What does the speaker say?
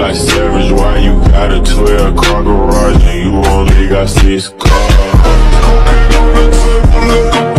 like Savage, why you got a 12-car garage and you only got 6 cars?